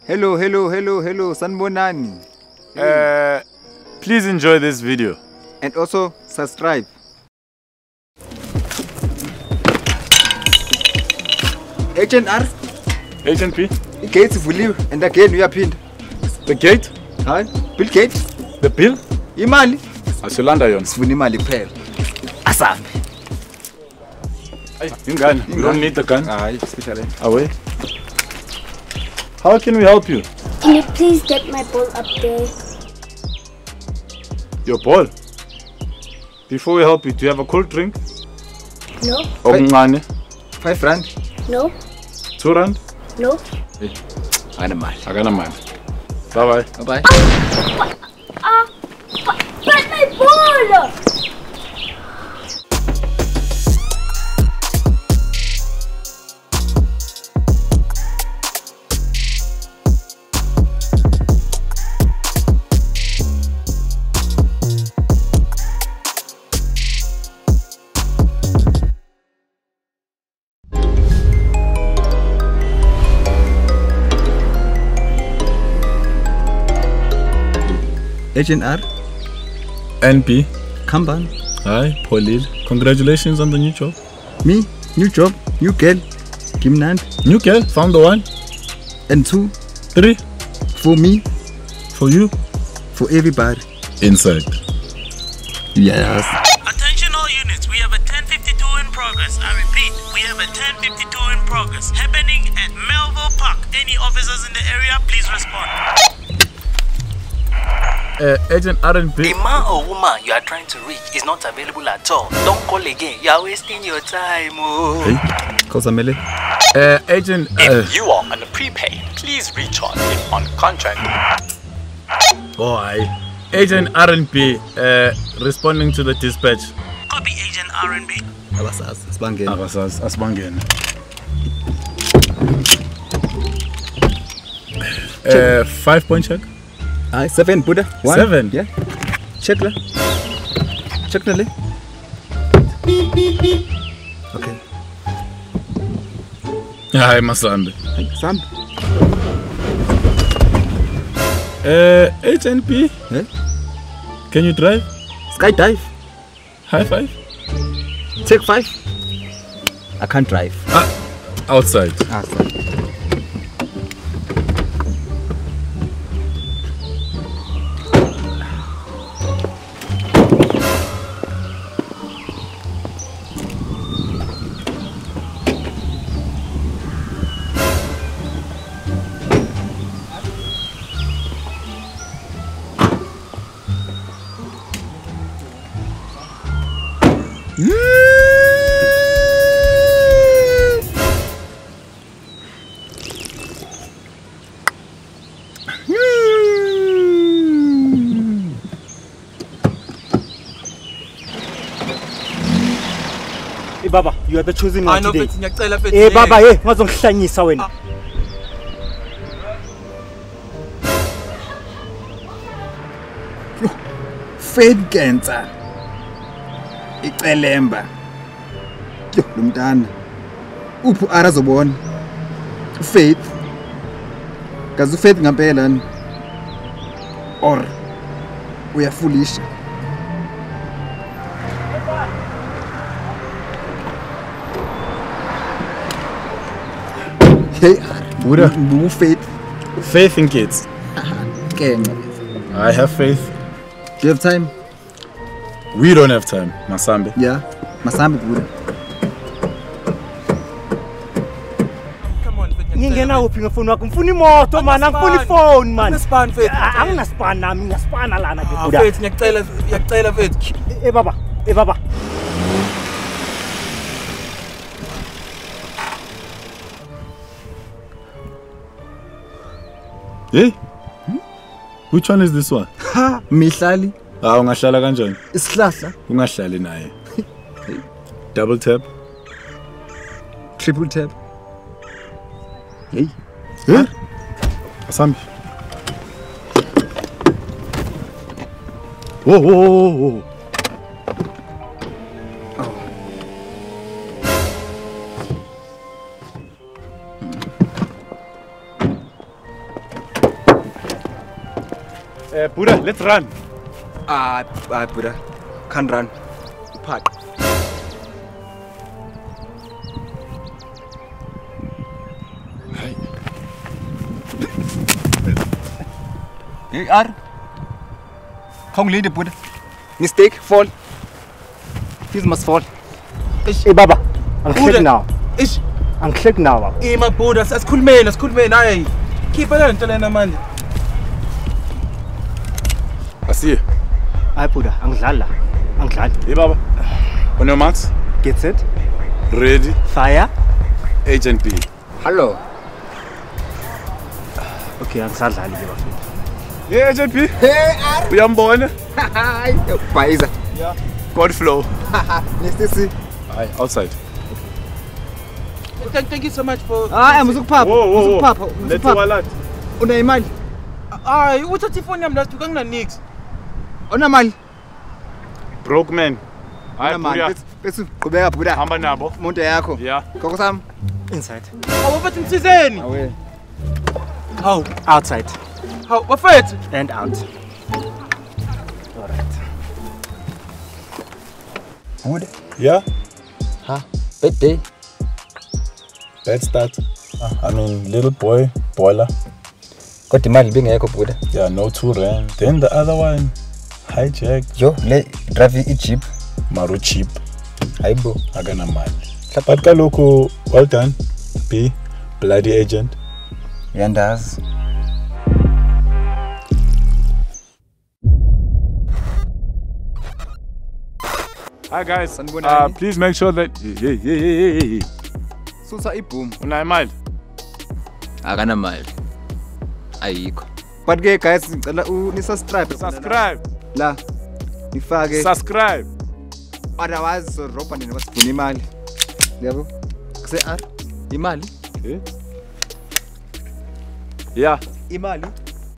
Hello, Sanbonani. Please enjoy this video. And also subscribe. HNR. HNP. The gates vuliwe and again uyaphinda. The gate? Hayi, Bill Gates. The bill? Imali. Asilanda yona. Sifuna imali kuphela. Asambe. Ingane, you don't need the gun. Hayi, especially. Away. How can we help you? Can you please get my ball up there? Your ball? Before we help you, do you have a cold drink? No. Okuncane? 5 rand. No. 2 rand? No. Akanamali. Bye bye. Bye. But my ball! HNR. NP. Kamban. Hi, Paulil. Congratulations on the new job. Me, new job, new girl. Kimnand. New girl, found the one. And 2. 3. For me, For you. for everybody. Inside. Yes. Attention all units, we have a 1052 in progress. I repeat, we have a 1052 in progress. Happening at Melville Park. Any officers in the area, please respond. Agent RNP. The man or woman you are trying to reach is not available at all. Don't call again, you are wasting your time. Oh. Hey, Kosamele. Agent. If you are on a prepaid, please recharge if on contract. Boy. Agent RNP. Responding to the dispatch. Copy Agent RNB. Asbangeni. 5-point check. 7 Buddha. 1. 7? Yeah. Check la. Check la le. Okay. Hi, Masambe. Sam. HNP. Yeah. Can you drive? Skydive. High five. Take 5. I can't drive. Outside. Sorry. Hey Baba, you are the chosen one today. Hey Hey Baba, hey, ngazongihlanyisa wena. Faith cancer. Icelemba. Yo, lo mntana. Uphi arazobona? Faith. Kazi Faith ngempela ni. Or uyafulisha. Hey, Buddha. Faith. Faith in kids. Kenga. I have faith. Do you have time? We don't have time, Masambe. Yeah. Masambe Buddha. Ngingena uphi ngefoni wakho? Ngifuna imoto man, angifuni phone man. Ngespan Faith. Anginaspan nami, ngiyaspana lana ke Buddha. Faith, ngiyacela Faith. Hey Baba, hey Baba. Hey? Which one is this one? Ha, mihlali. Ungahlala kanjani? Isihlahla. Ungahlali naye. Double tap. Triple tap. Hey. Hey? Masambe. Whoa. Buddha, let's run. Buddha. Can't run. Park. Hey, Ar. Không lead the Buddha. Mistake, fall. He must fall. Hey Baba, click now. Ish. Click now. Hey, my Buddha, that's cool man, Aye. Keep it on, tell man. I see you. Ay Buddha, angidlala. Hey, Baba. On your marks. Get set. Ready. Fire. Agent B. Hello. Okay, angisadlali ke bafethu. Yeah, Agent B. Hey, Ar. Uyambona? Hi. Paiza. Yeah. God flow. Mr. C. Aye, outside. Thank you so much for. Muzukupapa. Whoa. Let's do a lot. Una imali. Ay, uthathe ifoni yami last week anginanix. Una mali. Broke man. Aye, Buddha. Bese qhubeka Buddha. Hamba nabo. Umuntu yakho. Yeah. Koko sami. Inside. Hawu bathi nisizeni. Awe. Hawu, Outside. hawu bafethu. And out. Alright. Buddha. Yeah. Bad day. Bad start. I mean, little boy, boiler. Kodwa imali bengekho Buddha. Yeah, no 2 rand. Then the other one, hijacked. Yo, le drive i-jeep. Maru cheap. Hayibo. Agana mali. But kaloku, well done. B, bloody agent. Yandazi. Hi guys. Sanibonani. Please make sure that. Hey. Susa iboom. Una imali? Akana mali. Ayikho. But ke guys, ngicela ni-subscribe. Subscribe. La. Nifake. Subscribe. Otherwise so ropa nini basifuna imali. Yabo. Kuse R. Imali. Okay. Yeah. Imali.